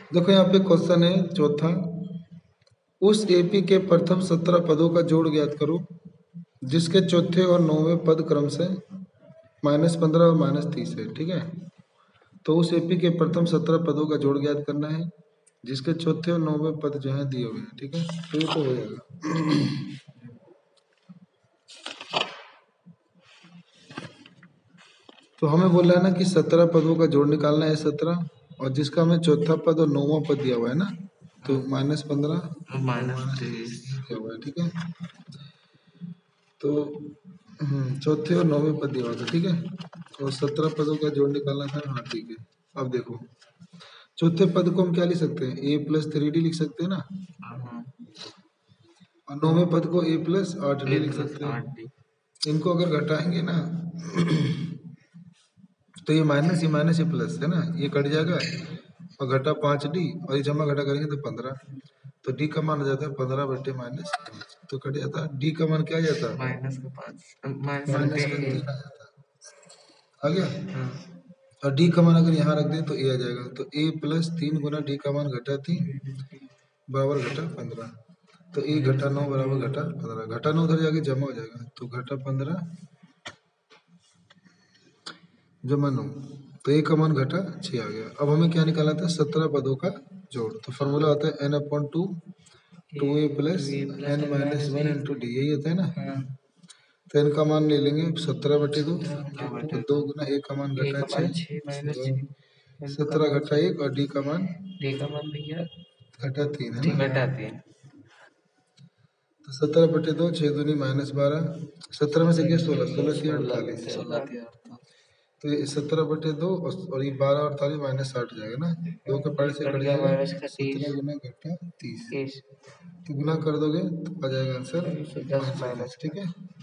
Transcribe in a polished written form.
देखो यहाँ पे क्वेश्चन है चौथा, उस एपी के प्रथम 17 पदों का जोड़ ज्ञात करो जिसके चौथे और नौवें पद क्रम से -15 और -30 है। ठीक है, तो उस एपी के प्रथम 17 पदों का जोड़ ज्ञात करना है जिसके चौथे और नौवें पद जो है दिए हुए हैं। ठीक है, तो ये तो हो जाएगा। तो हमें बोल रहा है ना कि 17 पदों का जोड़ निकालना है 17, और जिसका हमें चौथा पद और नौवां पद दिया हुआ है ना, तो -15 -30 दिया हुआ है। ठीक है, तो चौथे और नौवें पद दिया हुआ था। ठीक है, और 17 पदों का जोड़ निकालना था। हाँ ठीक है, अब देखो चौथे पद को हम क्या लिख सकते हैं, a+3d लिख सकते हैं ना, और नौवें पद को a+8d लिख सकते हैं। इनको अगर घटाएंगे ना तो ये माइनस ये प्लस है ना, ये कट जाएगा और घटा 5d, और ये जमा घटा करेंगे तो 15, तो d का मान आ जाता है 15/-5, तो कट जाता है d का मान क्या आ जाता है -3 आ जाता है। आ गया, और d का मान अगर यहाँ रख दें तो a आ जाएगा, तो a+3 गुना d का मान घटा 3 बराबर घटा 15, तो a घटा 9 बराबर घटा 15, घटा 9 उधर जाके जमा हो जाएगा, तो घटा 15 जमा 9, तो a का मान घटा 6 आ गया। अब हमें क्या निकालना था, 17 पदों का जोड़, तो फॉर्मूला होता है n/2 2a + n-1 × d, यही होता है ना। तो n का मान ले लेंगे 17/2, तो 2 गुना a का मान घटा 6, 17 घटा 1, और d का मान घटा 3 है ना। तो 17/2 6 दूनी -12, 17 में से क्या 16, 16 3 48, तो ये 17/2 और ये 12 और 48 -60 जाएगा ना, 2 के पार्ट से कट जाएगा, 17 गुना घटा 30, तो गुना कर दोगे तो आ जाएगा आंसर -22। ठीक है।